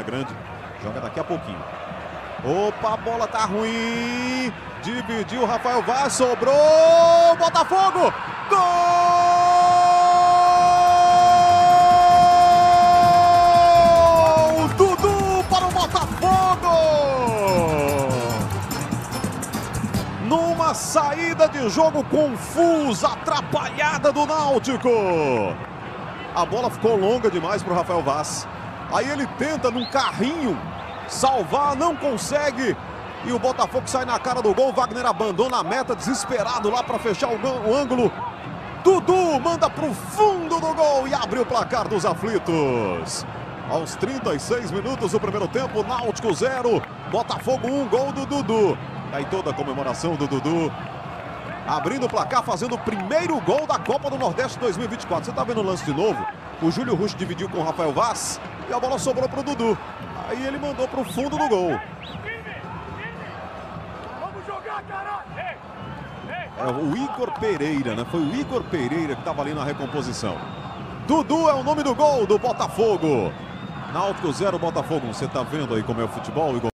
Campina Grande. Joga daqui a pouquinho. Opa, a bola tá ruim. Dividiu, Rafael Vaz, sobrou. Botafogo! Gol! Dudu para o Botafogo! Numa saída de jogo confusa, atrapalhada do Náutico. A bola ficou longa demais para o Rafael Vaz. Aí ele tenta num carrinho salvar, não consegue. E o Botafogo sai na cara do gol. Wagner abandona a meta, desesperado lá para fechar o ângulo. Dudu manda para o fundo do gol e abre o placar dos aflitos. Aos 36 minutos do primeiro tempo, Náutico 0, Botafogo 1, gol do Dudu. Aí toda a comemoração do Dudu, abrindo o placar, fazendo o primeiro gol da Copa do Nordeste 2024. Você tá vendo o lance de novo? O Júlio Rush dividiu com o Rafael Vaz e a bola sobrou pro Dudu. Aí ele mandou pro fundo do gol. Vamos jogar, caralho! É o Igor Pereira, né? Foi o Igor Pereira que estava ali na recomposição. Dudu é o nome do gol do Botafogo. Náutico 0, Botafogo. Você tá vendo aí como é o futebol, Igor?